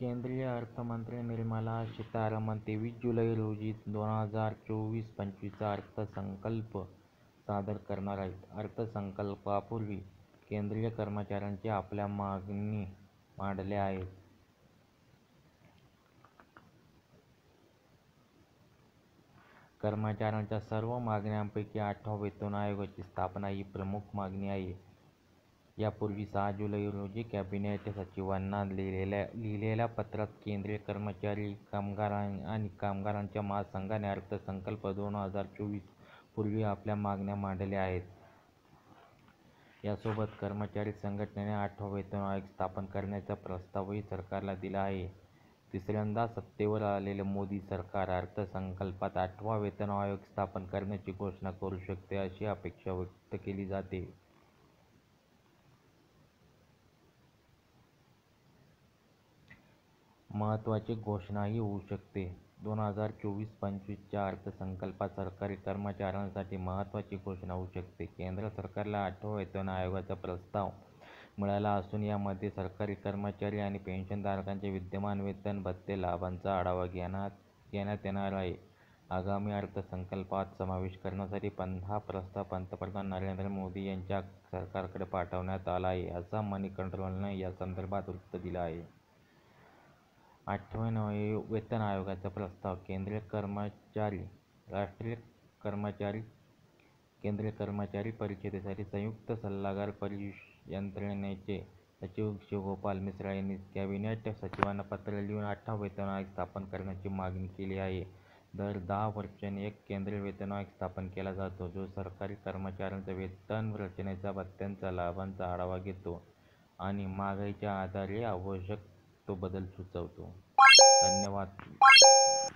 केंद्रीय अर्थमंत्री निर्मला सीतारामन 23 जुलै रोजी 2024-25 अर्थसंकल्प सादर करणार आहेत. अर्थसंकल्पापूर्वी केंद्रीय कर्मचाऱ्यांनी आपल्या मागणी मांडल्या आहेत. कर्मचाऱ्यांच्या सर्व मागण्यांपैकी 8व्या वेतन आयोगाची स्थापना ही प्रमुख मागणी आहे. यापूर्वी 6 जुलै रोजी कॅबिनेट सचिवांना लिहिलेल्या पत्रात केंद्रीय कर्मचारी आणि कामगारांच्या महासंघाने अर्थसंकल्प 2024 पूर्वी आपल्या मागण्या मांडल्या आहेत. यासोबत कर्मचारी संघटनेने 8वा वेतन आयोग स्थापन करण्याचा प्रस्तावही सरकारला दिला आहे. तिसऱ्यांदा सत्तेवर आलेले मोदी सरकार अर्थसंकल्पात 8वा वेतन आयोग स्थापन करण्याची घोषणा करू शकते, अशी अपेक्षा व्यक्त केली जाते. महत्त्वाची घोषणाही होऊ शकते. 2024-25 च्या अर्थसंकल्पात सरकारी कर्मचाऱ्यांसाठी महत्त्वाची घोषणा होऊ शकते. केंद्र सरकारला 8व्या वेतन आयोगाचा प्रस्ताव मिळाला असून यामध्ये सरकारी कर्मचारी आणि पेन्शनधारकांच्या विद्यमान वेतन, भत्ते, लाभांचा आढावा घेण्यात येणार आहे. आगामी अर्थसंकल्पात समावेश करण्यासाठी हा प्रस्ताव पंतप्रधान नरेंद्र मोदी यांच्या सरकारकडे पाठवण्यात आला आहे, असं मनी कंट्रोलने यासंदर्भात वृत्त दिलं आहे. 8व्या वेतन आयोगाचा प्रस्ताव केंद्रीय कर्मचारी परिषदेसाठी संयुक्त सल्लागार यंत्रणेचे सचिव शिवगोपाल मिश्रा यांनी कॅबिनेट सचिवांना पत्र लिहून 8वा वेतन आयोग स्थापन करण्याची मागणी केली आहे. दर 10 वर्षांनी एक केंद्रीय वेतन आयोग स्थापन केला जातो, जो सरकारी कर्मचाऱ्यांच्या वेतन रचनेचा, भत्त्यांचा, लाभांचा आढावा घेतो आणि महागाईच्या आधारे आवश्यक तो बदल सुचवतो. धन्यवाद.